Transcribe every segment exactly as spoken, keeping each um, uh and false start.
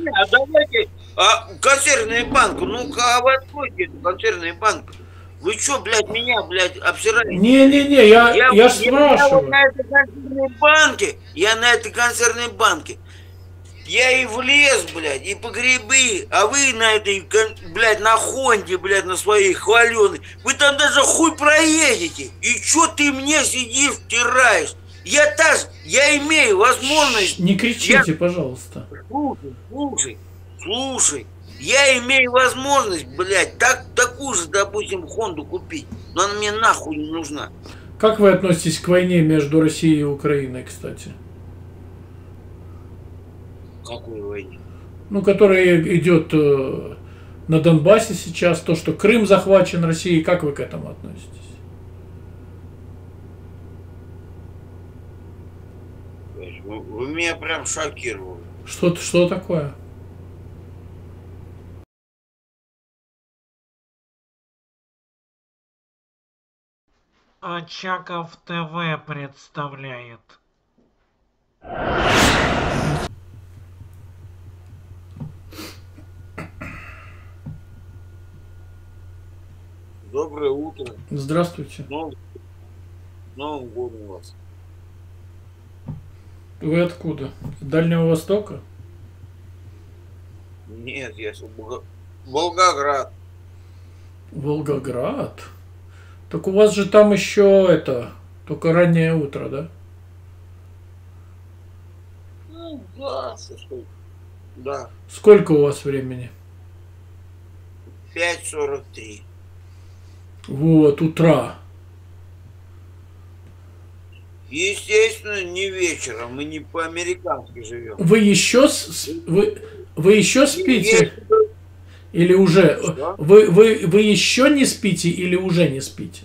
А давайте, а, консервная банка, ну-ка, а вы откройте эту консервную банку. Вы что, блядь, меня, блядь, обсираете? Не-не-не, я, Я, я ж я, я вот спрашиваю. на этой консервной банке, я на этой консервной банке, я и в лес, блядь, и по грибы, а вы на этой, блядь, на Хонде, блядь, на своей хваленой, вы там даже хуй проедете. И чё ты мне сидишь, втираешь? Я так, я имею возможность... Не кричите, я... пожалуйста. Слушай, слушай, слушай. Я имею возможность, блядь, так, такую же, допустим, Хонду купить. Но она мне нахуй не нужна. Как вы относитесь к войне между Россией и Украиной, кстати? Какой войне? Ну, которая идет э, на Донбассе сейчас, то, что Крым захвачен Россией, как вы к этому относитесь? Вы, вы меня прям шокировали. Что, что такое? Очаков ТВ представляет. Доброе утро. Здравствуйте. Новым, Новым годом вас. Вы откуда? С Дальнего Востока? Нет, я с Волго... Волгоград. Волгоград? Так у вас же там еще это, только раннее утро, да? Ну, да, что да. Сколько у вас времени? пять сорок три. Вот, утра. Естественно, не вечером, мы не по-американски живем. Вы еще, с... вы, вы еще спите? Или уже? Вы, вы, вы еще не спите или уже не спите?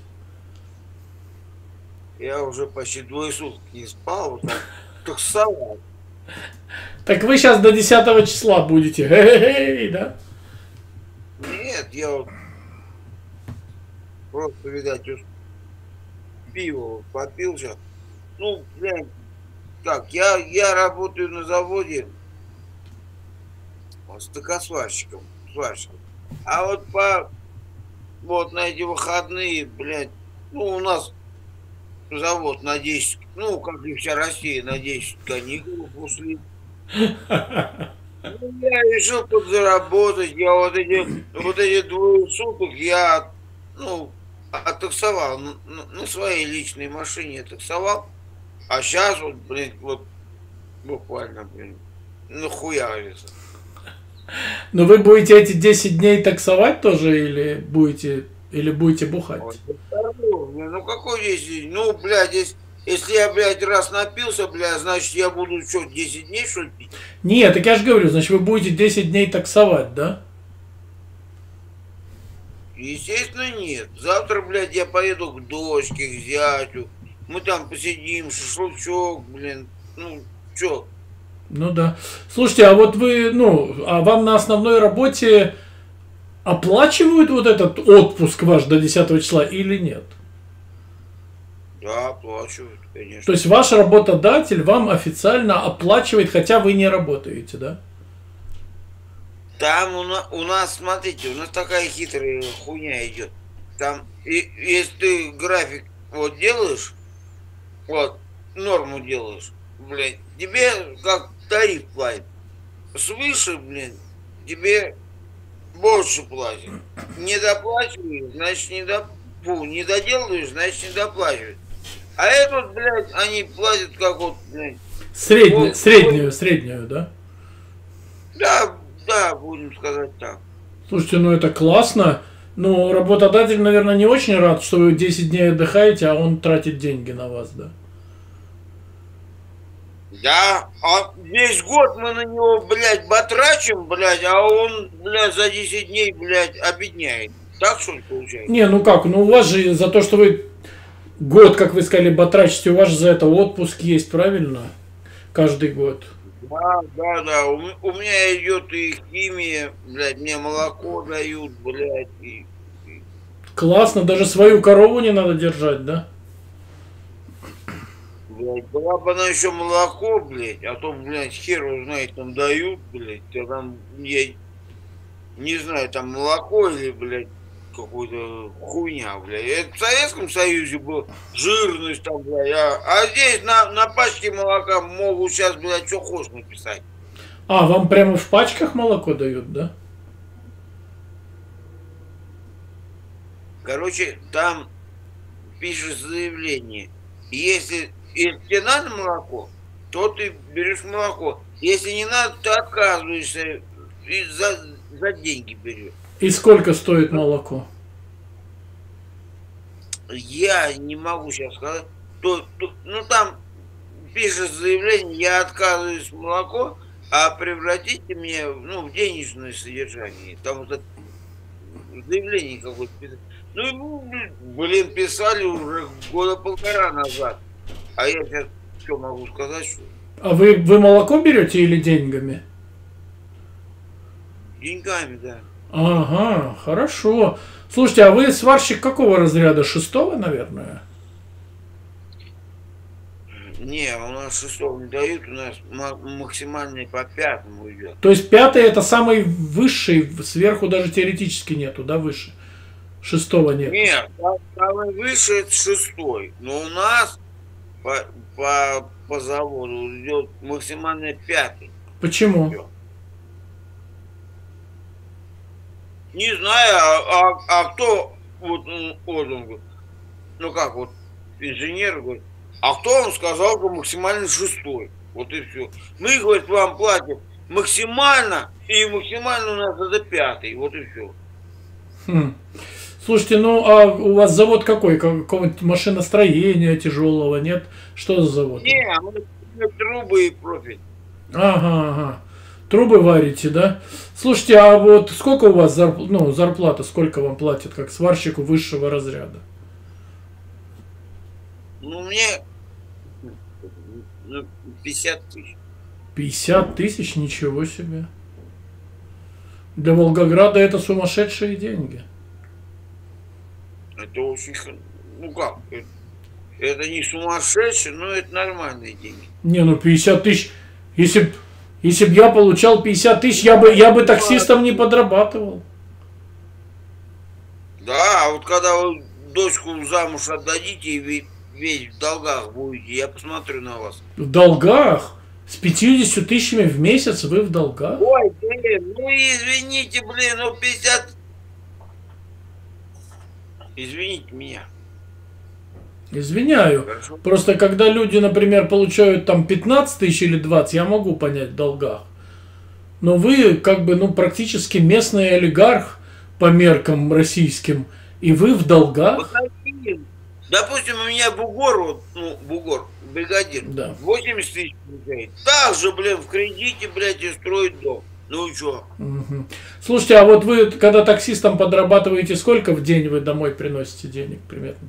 Я уже почти двое суток не спал, вот так, так совал. Так вы сейчас до десятого числа будете, хе-хе-хе, да? Нет, я вот просто, видать, пиво попил сейчас. Ну, блядь, как, я, я работаю на заводе стыкосварщиком, сварщиком. А вот по, вот на эти выходные, блядь, ну, у нас завод на десять, ну, как и вся Россия, на десять каникул ушли. Ну, я решил подзаработать, я вот эти, вот эти двое суток я, ну, оттаксовал, на, на своей личной машине оттаксовал, а сейчас вот, блин, вот, буквально, блин, нахуярится. Но вы будете эти десять дней таксовать тоже или будете, или будете бухать? Ой, ну, какой десять? Ну, блядь, если... Если я, блядь, раз напился, блядь, значит, я буду, что, десять дней, что ли, пить? Нет, так я же говорю, значит, вы будете десять дней таксовать, да? Естественно, нет. Завтра, блядь, я поеду к дочке, к зятю. Мы там посидим, шашлычок, блин, ну, чё? Ну да. Слушайте, а вот вы, ну, а вам на основной работе оплачивают вот этот отпуск ваш до десятого числа или нет? Да, оплачивают, конечно. То есть ваш работодатель вам официально оплачивает, хотя вы не работаете, да? Там у нас, у нас, смотрите, у нас такая хитрая хуйня идет. Там, и, если ты график вот делаешь, вот, норму делаешь, блин, тебе как тариф платит. Свыше, блин, тебе больше платят. Не доплачиваешь, значит не до... Фу, не доделаешь, значит не доплачивают. А этот, блядь, они платят как вот, блядь. Среднюю, вот, среднюю, вот, среднюю, да? Да, да, будем сказать так. Слушайте, ну это классно. Но работодатель, наверное, не очень рад, что вы десять дней отдыхаете, а он тратит деньги на вас, да? Да, а весь год мы на него, блядь, батрачим, блядь, а он, блядь, за десять дней, блядь, обедняет. Так, что ли, получается? Не, ну как, ну у вас же за то, что вы год, как вы сказали, батрачите, у вас же за это отпуск есть, правильно? Каждый год. Да, да, да, у, у меня идет и химия, блядь, мне молоко дают, блядь, и... Классно, даже свою корову не надо держать, да? блядь. Была бы она еще молоко, блядь, а то, блядь, хер его знает, там дают, блядь, а там, я не знаю, там молоко или, блядь, какой-то хуйня, блядь. Это в Советском Союзе был жирность там, блядь, а, а здесь на, на пачке молока могут сейчас, блядь, что хочешь написать. А, вам прямо в пачках молоко дают, да? Короче, там пишешь заявление. Если, если тебе надо молоко, то ты берешь молоко. Если не надо, ты отказываешься и за, за деньги берешь. И сколько стоит молоко? Я не могу сейчас сказать. То, то, ну там пишешь заявление, я отказываюсь от молока, а превратите мне, ну, в денежное содержание. Там вот это заявление какое-то писать. Ну, блин, писали уже года полтора назад. А я сейчас что могу сказать, что А вы, вы молоко берете или деньгами? деньгами, да. Ага, хорошо. Слушайте, а вы сварщик какого разряда? Шестого, наверное? Не, у нас шестого не дают, у нас максимальный по пятому идет. То есть пятый это самый высший, сверху даже теоретически нету, да, выше? Шестого нет. Нет, самый выше это шестой. Но у нас по, по, по заводу идет максимальный пятый. Почему? Всё. Не знаю, а, а, а кто вот, вот он говорит, ну как вот инженер говорит, а кто вам сказал, что максимально шестой? Вот и все. Мы, говорит, вам платим максимально, и максимально у нас это пятый. Вот и все. Хм. Слушайте, ну а у вас завод какой? Какого-нибудь машиностроения тяжелого, нет? Что за завод? Не, мы трубы и профиль. Ага, ага. Трубы варите, да? Слушайте, а вот сколько у вас зарп... ну, зарплата, сколько вам платят, как сварщику высшего разряда? Ну, мне ну, пятьдесят тысяч. пятьдесят тысяч? Ничего себе. Для Волгограда это сумасшедшие деньги. Это очень, ну как, это, это не сумасшедшие, но это нормальные деньги. Не, ну пятьдесят тысяч, если б, если б я получал пятьдесят тысяч, я бы, я бы таксистом не подрабатывал. Да, а вот когда вы дочку замуж отдадите и весь в долгах будете, я посмотрю на вас. В долгах? С пятьюдесятью тысячами в месяц вы в долгах? Ой, блин, ну извините, блин, ну пятьдесят... Извините меня. Извиняю. Хорошо. Просто когда люди, например, получают там пятнадцать тысяч или двадцать, я могу понять в долгах. Но вы как бы, ну, практически местный олигарх по меркам российским, и вы в долгах? Вот такие. Допустим, у меня бугор, вот, ну, бугор, бригадир, Да. восемьдесят тысяч получает. Так же, блин, в кредите, блядь, и строить дом. Ну и что? Угу. Слушайте, а вот вы, когда таксистом подрабатываете, сколько в день вы домой приносите денег примерно?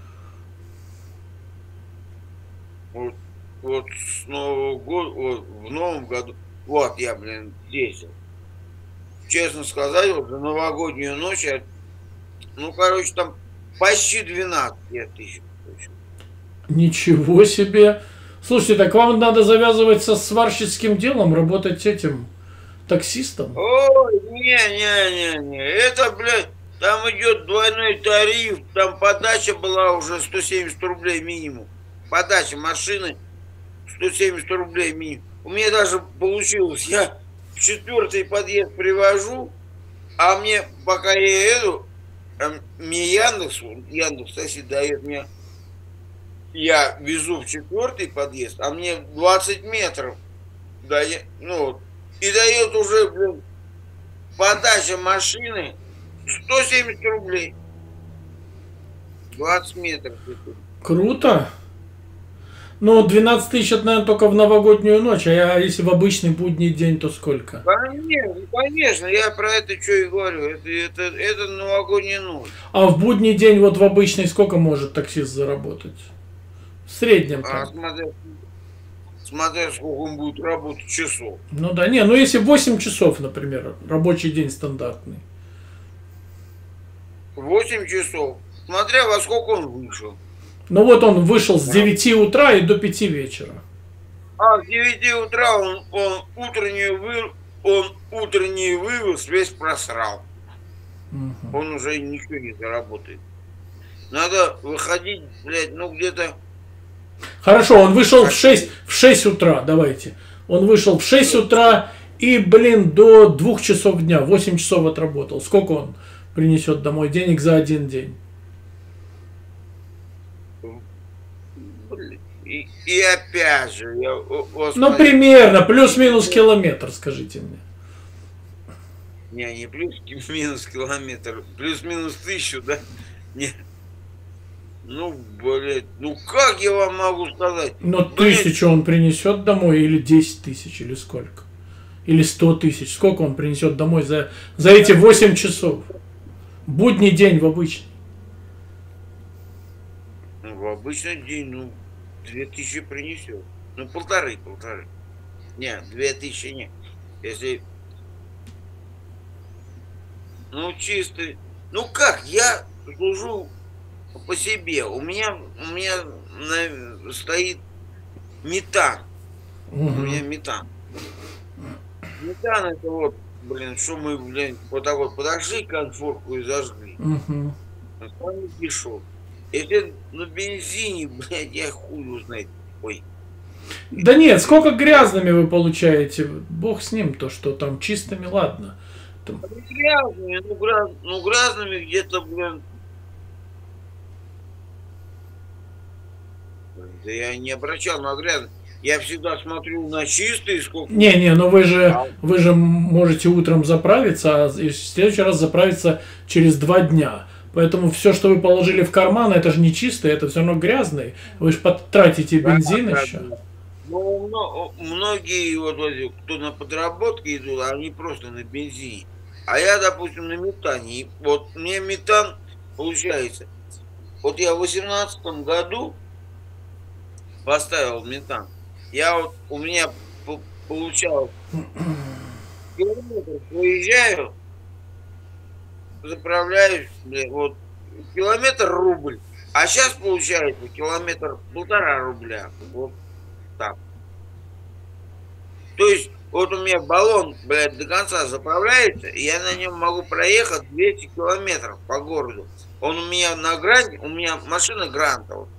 Вот, вот с Нового года, вот, в Новом году, вот я, блин, ездил. Честно сказать, вот за новогоднюю ночь, я, ну, короче, там почти двенадцать тысяч. Ничего себе! Слушайте, так вам надо завязывать со сварщицким делом, работать этим таксистом? Ой, не-не-не-не, это, блядь, там идет двойной тариф, там подача была уже сто семьдесят рублей минимум. Подача машины сто семьдесят рублей минимум. У меня даже получилось, я в четвертый подъезд привожу, а мне, пока я еду, мне Яндекс, Яндекс Такси дает мне, я везу в четвертый подъезд, а мне двадцать метров дает, ну, и дает уже, блин, подача машины сто семьдесят рублей. двадцать метров. Круто! Ну, двенадцать тысяч, это, наверное, только в новогоднюю ночь, а я, если в обычный будний день, то сколько? Конечно, конечно, я про это что и говорю. Это, это, это новогодняя ночь. А в будний день, вот в обычный, сколько может таксист заработать? В среднем А там. смотря, смотря сколько он будет работать часов. Ну да, не, ну если восемь часов, например, рабочий день стандартный. восемь часов. Смотря во сколько он вышел. Ну вот он вышел с девяти утра и до пяти вечера. А с девяти утра он, он, утренний, вы, он утренний вывоз весь просрал. Угу. Он уже ничего не заработает. Надо выходить, блядь, ну где-то... Хорошо, он вышел в шесть, в шесть утра, давайте. Он вышел в шесть утра и, блин, до двух часов дня, восемь часов отработал. Сколько он принесет домой денег за один день? И, и опять же, я, о, ну примерно, плюс-минус километр, скажите мне. Не, не плюс-минус километр, плюс-минус тысячу, да? Не. Ну, блядь, ну как я вам могу сказать? Но тысячу он принесет домой или десять тысяч, или сколько? Или сто тысяч? Сколько он принесет домой за, за эти восемь часов? Будний день в обычный. Ну, в обычный день, ну, две тысячи принесет. Ну, полторы, полторы. Не, две тысячи не. Если... Ну, чистый. Ну как, я служу по себе. У меня, у меня на, стоит метан. Угу. У меня метан. Метан это вот, блин, что мы, блин, вот так вот подошли конфорку и зажгли. Угу. Он пришел. Если на бензине, блядь, я хуй узнает. Ой. Да нет, сколько грязными вы получаете? Бог с ним, то, что там чистыми, ладно. Там... Грязными, ну, гряз, ну грязными где-то, блин. Да я не обращал на грязные. Я всегда смотрю на чистые, сколько... Не-не, но вы же, а... вы же можете утром заправиться, а в следующий раз заправиться через два дня. Поэтому все, что вы положили в карман, это же не чистое, это все равно грязное. Вы же потратите бензин да, еще. Да. Ну, многие, вот, кто на подработке идут, они просто на бензине. А я, допустим, на метане. Вот мне метан получается. Вот я в восемнадцатом году поставил метан. Я вот, у меня получалось, километр проезжаю, заправляюсь, блин, вот, километр рубль. А сейчас получается километр полтора рубля. Вот так. То есть, вот у меня баллон, блядь, до конца заправляется, и я на нем могу проехать двести километров по городу. Он у меня на грани, у меня машина Гранта. Вот.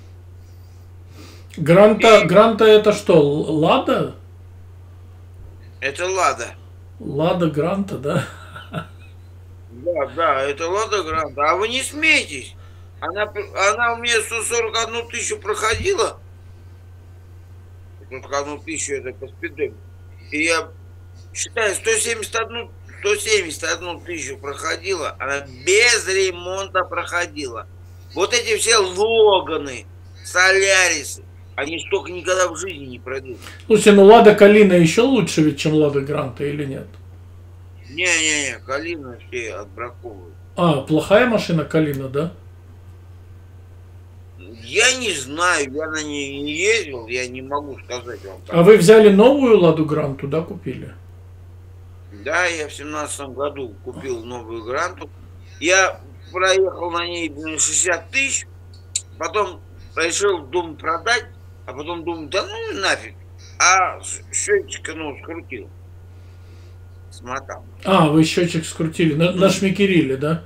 Гранта, и... Гранта это что, Лада? Это Лада. Лада Гранта, да? Да, да, это Лада Гранта. А вы не смейтесь. Она, она у меня сто сорок одну тысячу проходила. сто сорок одну тысячу это по спидометру. И я считаю, сто семьдесят одну, сто семьдесят одну тысячу проходила. Она без ремонта проходила. Вот эти все Логаны, Солярисы, они столько никогда в жизни не пройдут. Слушайте, ну Лада Калина еще лучше ведь, чем Лада Гранта, или нет? Не-не-не, Калина все отбраковывают. А, плохая машина Калина, да? Я не знаю, я на ней не ездил, я не могу сказать вам. А вы взяли новую Ладу Гранту, да, купили? Да, я в семнадцатом году купил новую Гранту. Я проехал на ней шестьдесят тысяч, потом решил, думаю, продать, а потом думаю, да ну нафиг. А счетчик, ну, скрутил. Смотал. А, вы счетчик скрутили, на, на шмикерили, да?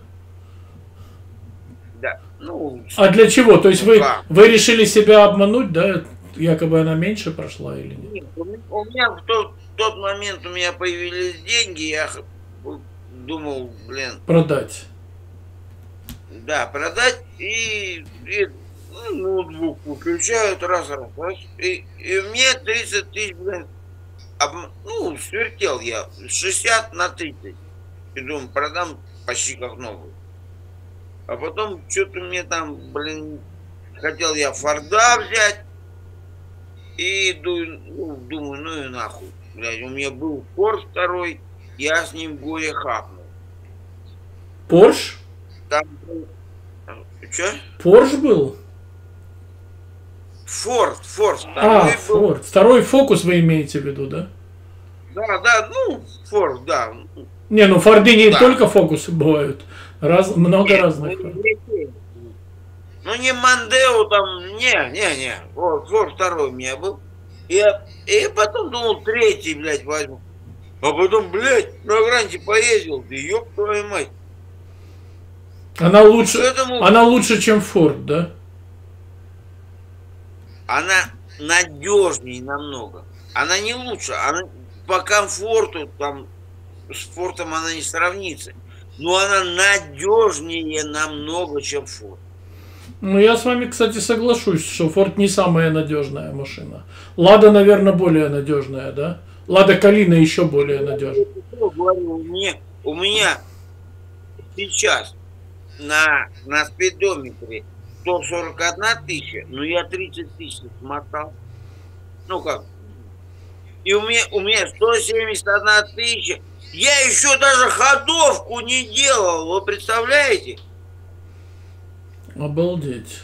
Да. Ну, а для чего? То есть вы, вы решили себя обмануть, да? Якобы она меньше прошла или нет? Нет, у меня в тот, в тот момент у меня появились деньги, я думал, блин... Продать. Да, продать и, и ну, ноутбук включают раз, раз, раз. И, и мне тридцать тысяч, блин, об, ну, свертел я, шестьдесят на тридцать. И думаю, продам почти как новую. А потом что-то мне там, блин, хотел я Форда взять. И ну, думаю, ну и нахуй. Блядь, у меня был Порш второй, я с ним горе хапнул. Порш? Там... Че? Порш был? Форд, Форд. А, Форд. Второй Фокус вы имеете в виду, да? Да, да, ну, Форд, да. Не, ну Форды не да. только Фокусы бывают. Раз, много Нет, разных. Ну, Ну не Мандео там, не, не, не. Вот, Форд второй у меня был. И я, и потом думал, третий, блядь, возьму. А потом, блядь, на гранте поездил, да ёб твою мать. Она лучше, Поэтому она лучше, чем Форд, да? она надежнее намного. Она не лучше, она по комфорту, там, с Фордом она не сравнится. Но она надежнее намного, чем Форд. Ну, я с вами, кстати, соглашусь, что Форд не самая надежная машина. Лада, наверное, более надежная, да? Лада Калина еще более надежная. Говорю, у меня, у меня сейчас на, на спидометре сто сорок одна тысяча, но я тридцать тысяч смотал. Ну как? И у меня, у меня сто семьдесят одна тысяча. Я еще даже ходовку не делал, вы представляете? Обалдеть.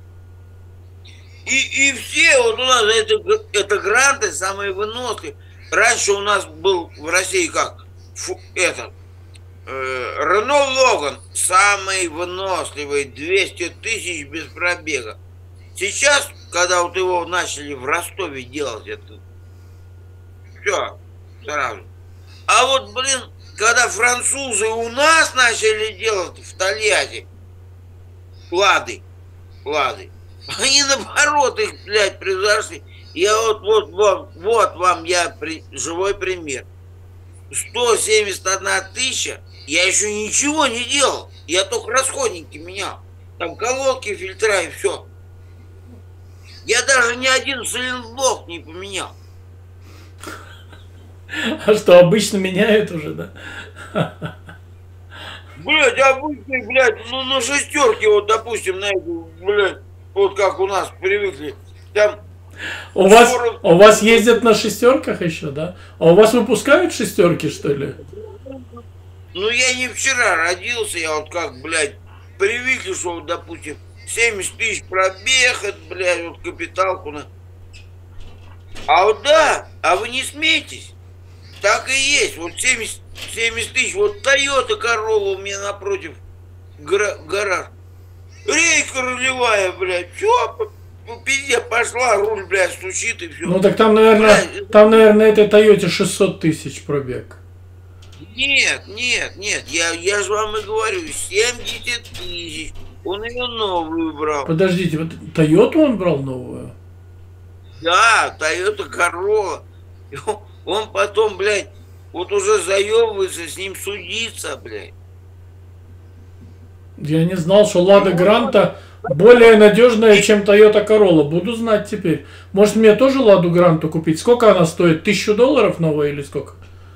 И, и все вот у нас это, это гранты самые выносливые. Раньше у нас был в России как фу, этот э, Рено Логан самый выносливый, двести тысяч без пробега. Сейчас, когда вот его начали в Ростове делать, это все сразу. А вот, блин, когда французы у нас начали делать в Тольятти Лады, Лады, они наоборот их, блядь, превзошли. Я вот, вот, вот, вот вам я при, живой пример. сто семьдесят одна тысяча, я еще ничего не делал. Я только расходники менял. Там колодки, фильтра и все. Я даже ни один сайлентблок не поменял. А что, обычно меняют уже, да? Блядь, обычный, блядь, ну на шестерке, вот, допустим, на эту, блядь, вот как у нас привыкли. Там У вас, сорок... у вас ездят на шестерках еще, да? А у вас выпускают шестерки, что ли? Ну я не вчера родился, я вот как, блядь, привыкли, что, вот, допустим, семьдесят тысяч пробег, это, блядь, вот капиталку на... А вот да, а вы не смейтесь. Так и есть, вот семьдесят, семьдесят тысяч, вот Toyota Corolla у меня напротив гара, гараж. Рейка рулевая, блядь, все, пиздец, пошла, руль, блядь, стучит и все. Ну так там, наверное, Блядь, там, наверное, этой Тойоте шестьсот тысяч пробег. Нет, нет, нет, я, я же вам и говорю, семьдесят тысяч, он ее новую брал. Подождите, вот Тойоту он брал новую? Да, Toyota Corolla. Он потом, блядь, вот уже заебывается с ним судиться, блядь. Я не знал, что Лада Гранта более надежная, чем Toyota Corolla. Буду знать теперь. Может, мне тоже Ладу Гранту купить? Сколько она стоит? Тысячу долларов новая или сколько?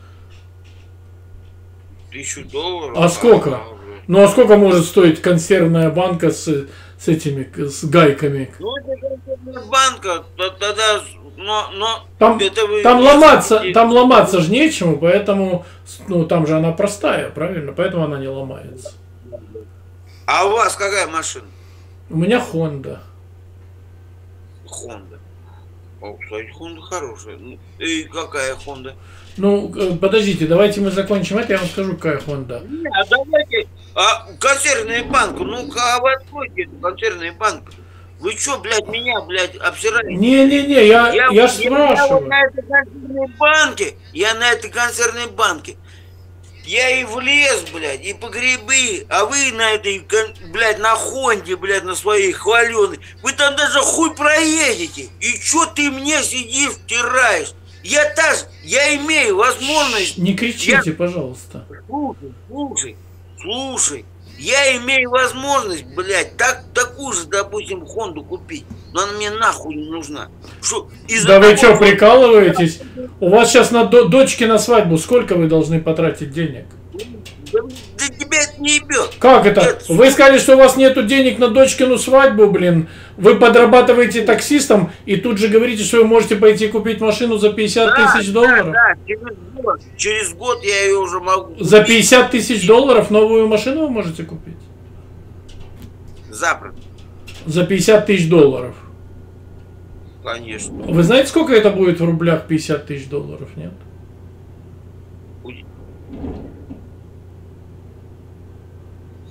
Тысячу долларов? А сколько? Ну, а сколько может стоить консервная банка с, с этими, с гайками? Ну, это консервная банка, тогда... Но, но Там, это вы там не ломаться, знаете. там ломаться же нечему, поэтому, ну, там же она простая, правильно? Поэтому она не ломается. А у вас какая машина? У меня Honda. Honda. О, кстати, Honda хорошая. Ну, и какая Honda? Ну, э, подождите, давайте мы закончим это, я вам скажу, какая Honda. Не, а давайте, а консервная банка, ну-ка, а вы откройте эту консервную банку. Вы что, блядь, меня, блядь, обсираете? Не-не-не, я, я, я, ж спрашиваю. Я вот на этой консервной банке, я на этой консервной банке, я и влез, блядь, и по грибы, а вы на этой, блядь, на Хонде, блядь, на своей хваленой, вы там даже хуй проедете. И что ты мне сидишь, втираешь? Я так, я имею возможность... Не кричите, я... пожалуйста. Слушай, слушай, слушай. Я имею возможность, блядь, так, такую же, допустим, Хонду купить. Но она мне нахуй не нужна. Шо, Да вы того, что, прикалываетесь? У вас сейчас на до дочке на свадьбу сколько вы должны потратить денег? Да, да тебя это не ебет. Как это? Вы сказали, что у вас нету денег на дочкину свадьбу, блин. Вы подрабатываете таксистом и тут же говорите, что вы можете пойти купить машину за пятьдесят тысяч долларов? Да, да, через год, через год я ее уже могу купить. За пятьдесят тысяч долларов новую машину вы можете купить? Запросто. За пятьдесят тысяч долларов. Конечно. Вы знаете, сколько это будет в рублях пятьдесят тысяч долларов, нет?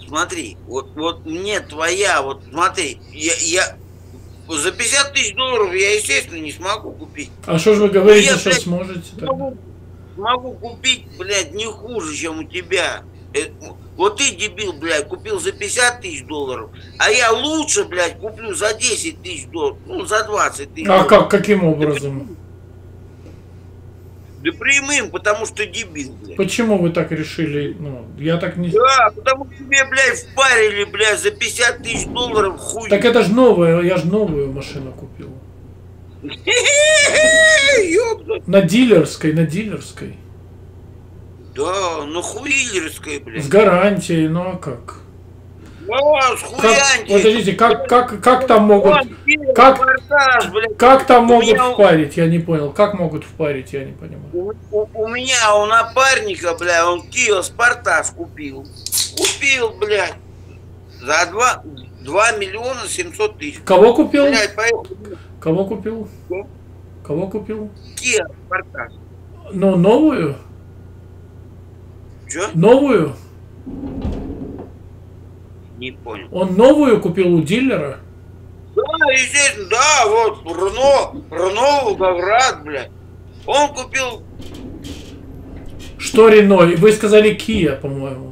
смотри, вот, вот мне твоя, вот смотри, я, я за пятьдесят тысяч долларов я, естественно, не смогу купить. А что же вы говорите, Я, что блядь, сможете тогда? Могу, могу купить, блядь, не хуже, чем у тебя. Э, Вот ты, дебил, блядь, купил за пятьдесят тысяч долларов, а я лучше, блядь, куплю за десять тысяч долларов, ну, за двадцать тысяч А долларов. как, каким образом? Да прямым, потому что дебил, блядь. Почему вы так решили? Ну, я так не... Да, потому что тебе, блядь, впарили, блядь, за пятьдесят тысяч долларов хуй. Так это же новая, я же новую машину купил. Ёпта. На дилерской, на дилерской. Да, ну хуилерская, С блядь. гарантией, ну а как? Да, с Как, хуянти. подождите, как, как, как там могут... Вон, первый как- репортаж, блядь. Как там У могут меня- впарить? Я не понял. Как могут впарить, я не понимаю. У, у- у меня, у напарника, бля, он Kia Sportage купил. Купил, блядь. За два, два миллиона семьсот тысяч. Кого купил? Блядь, поехал. Кого купил? Что? Кого купил? Kia Sportage. Ну, новую? Че? Новую? Не понял. Он новую купил у дилера? Да, естественно, да, вот, Рено, Рено Волгоград, блядь. Он купил, Что Рено? Вы сказали Kia, по-моему.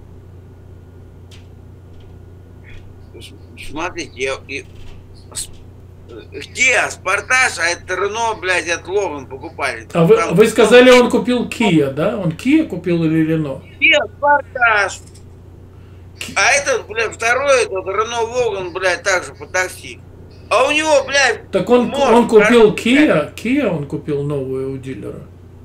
смотрите, я, и, с- Kia Sportage, а это Рено, блядь, от Логан покупали. А вы, Там- вы сказали, он купил Kia, да? Он Kia купил или Рено? Kia Sportage. А этот, блядь, второй, этот Рено Логан, блядь, также по такси. А у него, блядь, Так он, мозг, он купил блядь. Kia, Kia он купил новую у дилера.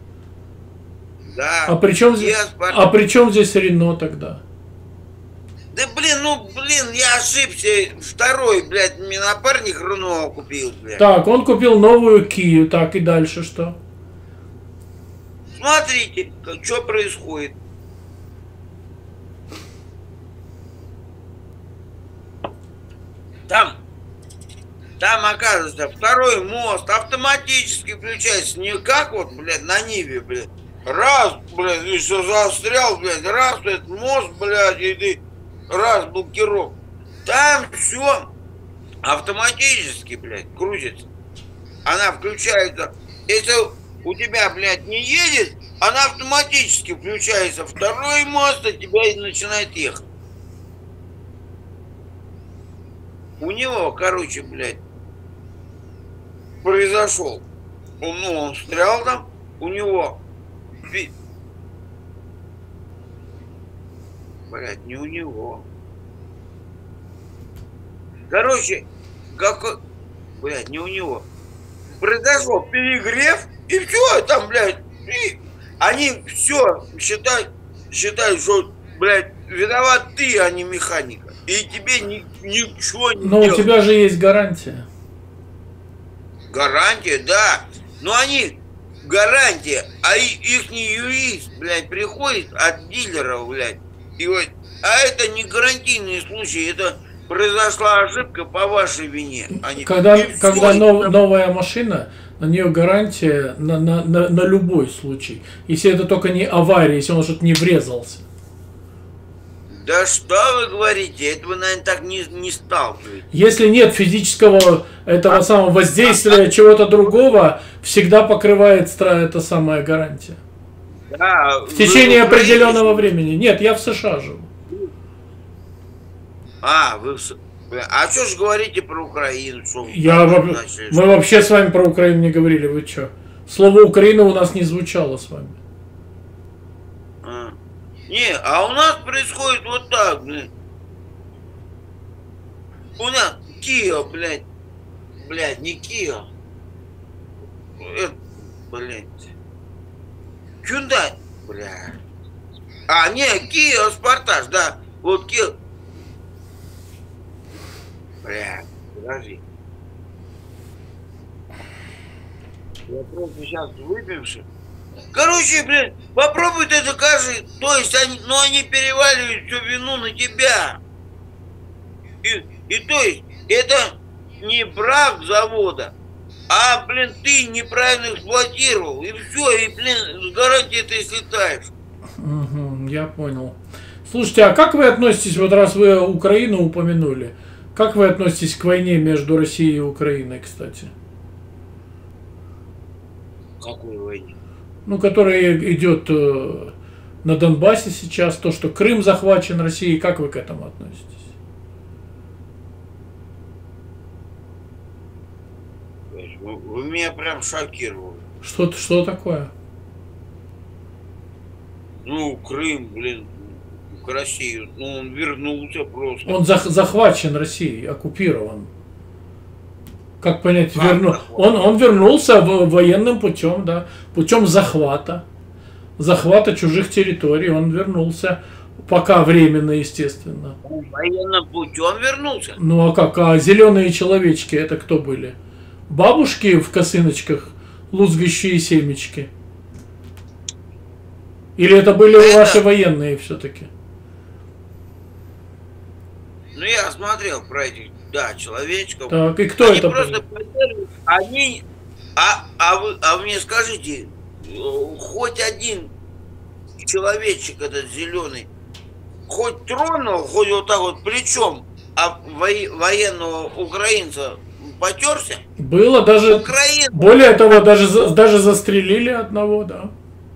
Да. А при чем здесь, Kia Sportage. а при чем здесь Рено тогда? Да, блин, ну, блин, я ошибся. Второй, блядь, мне напарник Рено купил, блядь. Так, он купил новую Kia, так и дальше что? Смотрите, что происходит. Там, там, оказывается, второй мост автоматически включается. Не как вот, блядь, на Ниве, блядь. Раз, блядь, и все застрял, блядь, раз, этот мост, блядь, и ты, раз, блокировка. Там все автоматически, блядь, крутится. Она включается. Если у тебя, блядь, не едет, она автоматически включается. Второй мост, а тебя и начинает ехать. У него, короче, блядь, произошел. Он, ну, он встрял там, у него... ви- Блядь, не у него. Короче, какой... Блядь, не у него. Произошел перегрев, и все, там, блядь, и они все считают, считают, что, блядь, виноват ты, а не механика. И тебе ни, ничего не Но у делать. тебя же есть гарантия. Гарантия, да. Но они, гарантия, а и- ихний юрист, блядь, приходит от дилера, блядь, и говорит, а это не гарантийный случай, это произошла ошибка по вашей вине. Они, Когда, и всё, когда и нов- там- новая машина, на нее гарантия на, на, на, на любой случай. Если это только не авария, если он что-то не врезался. Да что вы говорите, это вы, наверное, так не, не сталкиваетесь. Если нет физического этого самого воздействия чего-то другого, всегда покрывает стра- эта самая гарантия. Да, В течение вы в Украине- определенного времени. Нет, я в США живу. А, вы в С- бля, а что ж говорите про Украину? Что вы Я, там во- начали? мы вообще с вами про Украину не говорили, вы что? Слово Украина у нас не звучало с вами. А. Не, а у нас происходит вот так, блин. У нас Кио, блядь. Блядь, не Кио. Это, блядь. Hyundai, блядь. А, не, Кио Sportage, да. Вот Кио. Блядь, подожди. Я просто сейчас выпивший. Короче, блин, попробуй ты докажи. То есть они, ну они переваливают всю вину на тебя. И, и то есть это не брак завода, а, блин, ты неправильно эксплуатировал. И все, и, блин, с гарантией ты слетаешь. Угу, я понял. Слушайте, а как вы относитесь, вот раз вы Украину упомянули, как вы относитесь к войне между Россией и Украиной, кстати? Какой войне? Ну, которая идет э, на Донбассе сейчас, то, что Крым захвачен Россией, как вы к этому относитесь? Вы, вы меня прям шокировали. Что, что такое? Ну, Крым, блин, к России, ну, он вернулся просто. Он зах, захвачен Россией, оккупирован. Как понять, Как верну... он, он вернулся в, военным путем, да, путем захвата, захвата чужих территорий, он вернулся, пока временно, естественно. Военным путем вернулся? Ну а как, а зеленые человечки, это кто были? Бабушки в косыночках, лузгающие семечки? Или это были это... ваши военные все-таки? Ну я смотрел про этих, да, человечков. Так, и кто они это просто был? Они, а, а, вы, а вы мне скажите, хоть один человечек этот зеленый, хоть тронул, хоть вот так вот плечом, а военного украинца потерся? Было даже, Украина. Более того, даже, даже застрелили одного, да.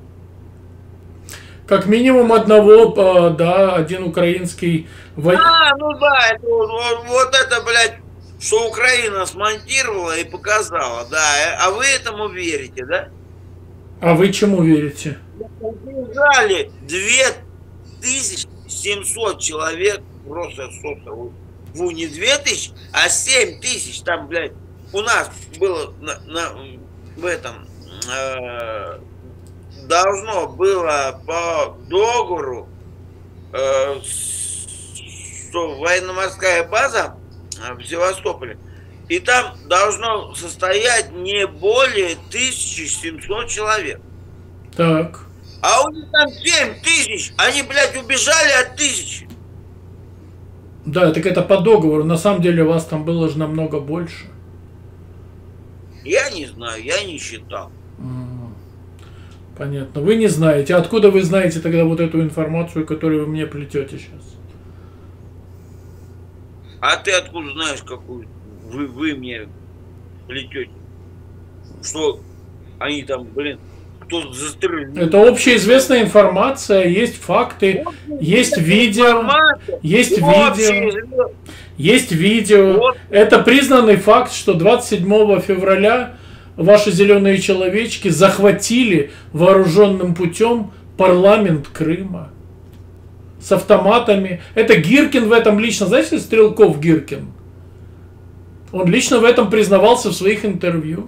Как минимум одного, да, один украинский военный. А, ну да, это, вот, вот это, блядь, что Украина смонтировала и показала, да. А вы этому верите, да? А вы чему верите? Убежали две тысячи семьсот человек, просто, собственно, ну не две тысячи, а семь тысяч, там, блядь, у нас было на, на, в этом... Э, должно было по договору, э, что военно-морская база в Севастополе, и там должно состоять не более тысячи семисот человек. Так. А у них там семь тысяч, они, блядь, убежали от тысячи. Да, так это по договору, на самом деле вас там было же намного больше. Я не знаю, я не считал. Понятно. Вы не знаете. Откуда вы знаете тогда вот эту информацию, которую вы мне плетете сейчас? А ты откуда знаешь, какую вы, вы мне плетете? Что они там, блин, кто застрелил? Это общеизвестная информация, есть факты, есть видео, есть видео, есть видео. Это признанный факт, что двадцать седьмого февраля ваши зеленые человечки захватили вооруженным путем парламент Крыма с автоматами. Это Гиркин в этом лично, знаете, Стрелков Гиркин? Он лично в этом признавался в своих интервью.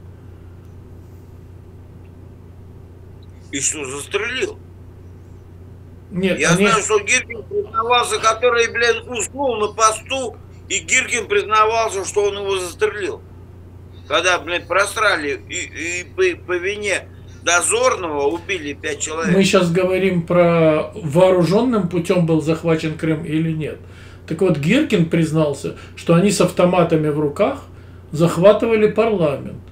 И что, застрелил? Нет, я они... знаю, что Гиркин признавался, который, блядь, уснул на посту, и Гиркин признавался, что он его застрелил. Когда, блядь, просрали и, и по, по вине дозорного убили пять человек. Мы сейчас говорим про вооруженным путем был захвачен Крым или нет. Так вот, Гиркин признался, что они с автоматами в руках захватывали парламент.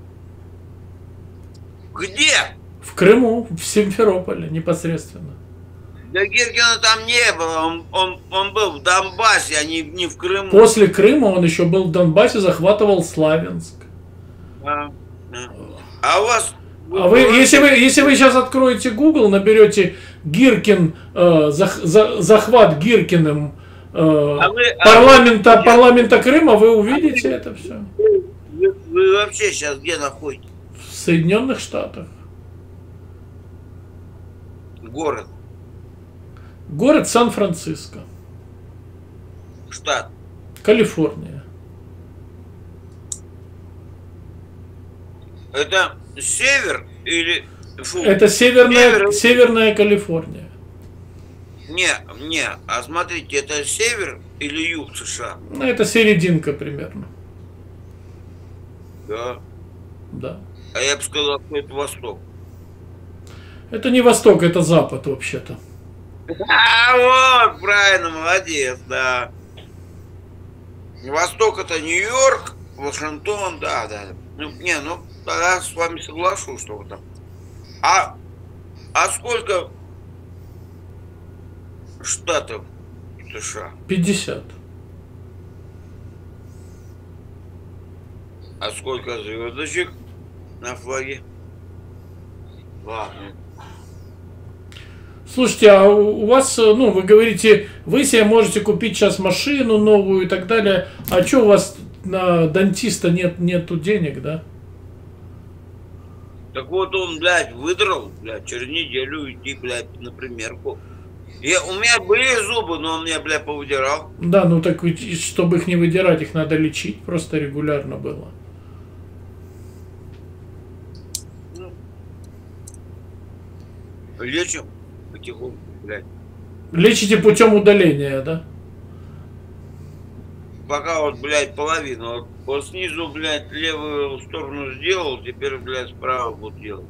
Где? В Крыму, в Симферополе непосредственно. Да Гиркина там не было, он, он, он был в Донбассе, а не, не в Крыму. После Крыма он еще был в Донбассе, захватывал Славянск. А, а. а у вас... А вы, если вы, если вы сейчас откроете Google, наберете Гиркин, э, зах, за, захват Гиркиным э, а вы, парламента, а вы, парламента Крыма, вы увидите а вы, это все. Вы, вы вообще сейчас где находитесь? В Соединенных Штатах. Город? Город Сан-Франциско. Штат? Калифорния. Это север или... Фу, это северная, север... северная Калифорния. Не, не, а смотрите, это север или юг США? Ну, это серединка примерно. Да. Да. А я бы сказал, что это восток. Это не восток, это запад вообще-то. А, вот, правильно, молодец, да. Восток это Нью-Йорк, Вашингтон, да, да. Ну, не, ну, тогда с вами соглашусь, что вы там. А, а сколько штатов США? пятьдесят. А сколько звездочек на флаге? Ладно. Слушайте, а у вас, ну, вы говорите, вы себе можете купить сейчас машину новую и так далее. А что у вас на дантиста нет, нету денег, да? Так вот он, блядь, выдрал, блядь, через неделю идти, блядь, на примерку. Я, у меня были зубы, но он меня, блядь, повыдирал. Да, ну так ведь, чтобы их не выдирать, их надо лечить просто регулярно было. Лечим потихоньку, блядь. Лечите путем удаления, да? Пока вот, блядь, половину. Вот, вот снизу, блядь, левую сторону сделал, теперь, блядь, справа буду делать.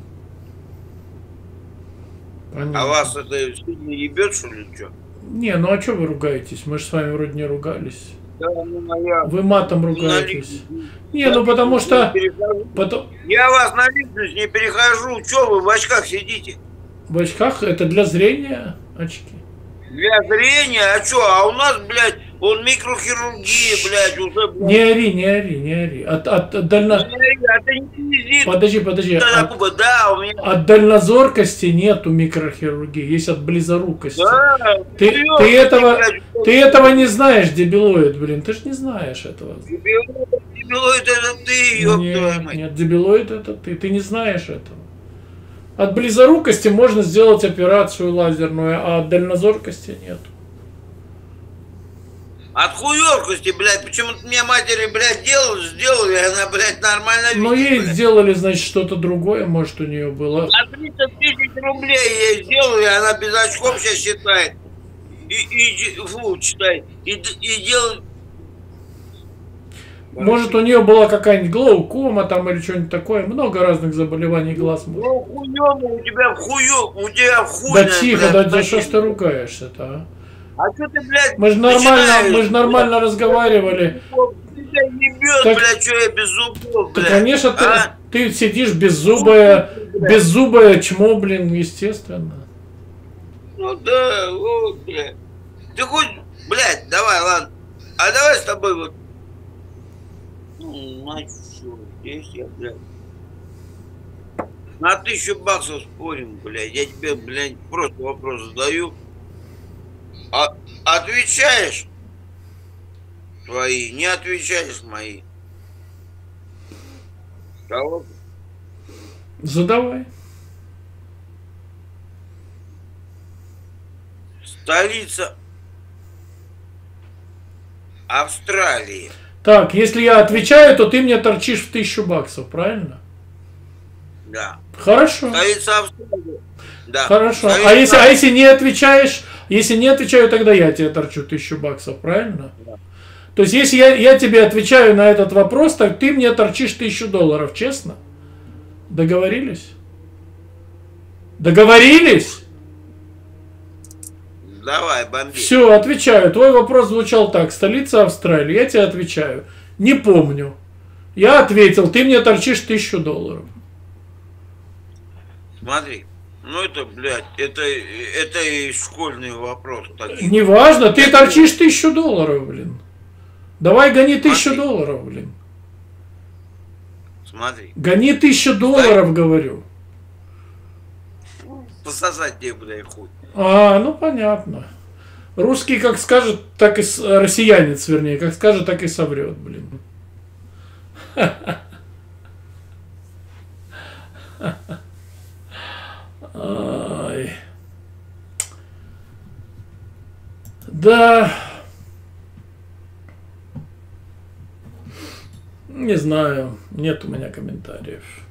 Понятно. А вас это сильно ебет, что ли, что? Не, ну а что вы ругаетесь? Мы же с вами вроде не ругались. Да, ну, моя... Вы матом ругаетесь. Не, ну потому что... Потом... Я вас на личность не перехожу. Че вы в очках сидите? В очках это для зрения очки. Для зрения? А что? А у нас, блядь, он микрохирургия, блядь, уже, блядь. Не ори, не ори, не ори. От, от, от дально... Не ори, а ты не визит. Подожди, подожди. Да, От, да, у меня... от дальнозоркости нету микрохирургии, есть от близорукости. Да, ты, серьезно, ты, этого, блядь, ты этого не знаешь, дебилоид, блин. Ты ж не знаешь этого. Дебилоид, дебилоид, это ты, ёб твою Нет, мать. нет, дебилоид это ты. Ты не знаешь этого. От близорукости можно сделать операцию лазерную, а от дальнозоркости нет. От хуёркости, блядь, почему-то мне матери, блядь, делали, сделали, она, блядь, нормально видит. Ну ей блядь. сделали, значит, что-то другое, может, у нее было. А тридцать тысяч рублей ей сделали, она без очков сейчас считает. И, и, фу, читай. И, и делает... Может, у нее была какая-нибудь глаукома там или что-нибудь такое. Много разных заболеваний глаз. Может. Ну, хуёво, у тебя в хую, у тебя в хуй. Да тихо, да, да что ж что ты ругаешься-то, а? А что ты, блядь, Мы же нормально, начинаешь, мы же нормально блядь, разговаривали. Тебя ебет, Так- блядь, что я без зубов, Да, блядь. конечно, ты, а? ты сидишь беззубое, беззубое чмо, блин, естественно. Ну да, вот, блядь. Ты хоть, блядь, давай, ладно. А давай с тобой вот. Ну, мать, что, здесь я, блядь. На тысячу баксов спорим, блядь. Я тебе, блядь, просто вопрос задаю. А, отвечаешь твои, не отвечаешь мои. Кого? Задавай. Столица Австралии. Так, если я отвечаю, то ты мне торчишь в тысячу баксов, правильно? Да. Хорошо. Столица Австралии. Да. Хорошо. Столица... А если, а если не отвечаешь, если не отвечаю, тогда я тебе торчу тысячу баксов, правильно? Да. То есть, если я, я тебе отвечаю на этот вопрос, так ты мне торчишь тысячу долларов, честно? Договорились? Договорились? Давай, бомби. Все, отвечаю. Твой вопрос звучал так. Столица Австралии. Я тебе отвечаю. Не помню. Я ответил, ты мне торчишь тысячу долларов. Смотри. Ну это, блядь, это, это и школьный вопрос. Такие. Неважно, ты торчишь тысячу долларов, блин. Давай гони тысячу Смотри. долларов, блин. Смотри. Гони тысячу долларов, говорю. Пососать тебе, блядь, хуй. А, ну понятно. Русский как скажет, так и... с- Россиянец, вернее, как скажет, так и соврет, блин. Ай. Да. Не знаю. Нет у меня комментариев.